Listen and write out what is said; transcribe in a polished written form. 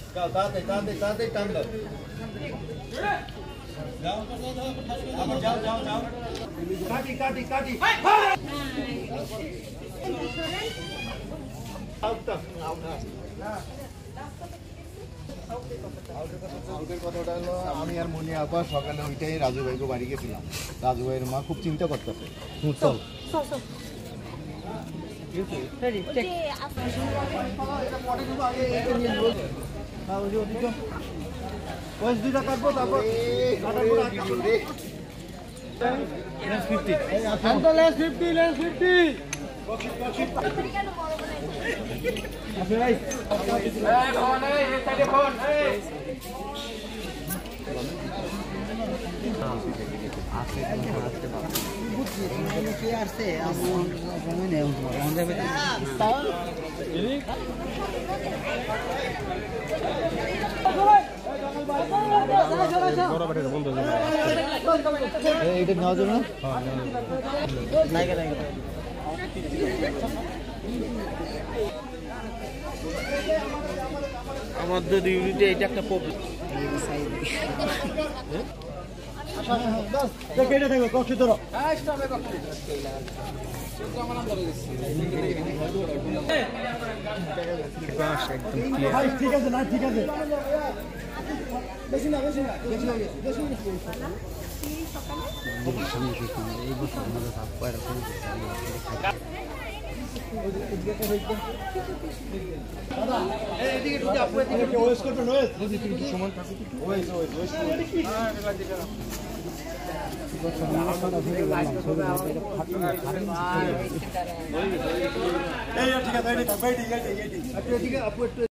যাও তাতে তাতে তাতে টান দাও যাও যাও যাও যাও কাটি কাটি কাটি আউটটা আউটের কথাটা হলো আমি আর মনি আপা সকালে ওইটাই রাজু ভাইকে বাড়ি গেছিলাম। রাজু ভাইয়ের মা খুব চিন্তা করতেছে। চল দুইটা কাটবো তারপর এটা নেওয়া যাবে না আমাদের ইউনিটে এটা একটা প্রবলেম ঠিক আছে না ঠিক আছে বেশি না বেশি না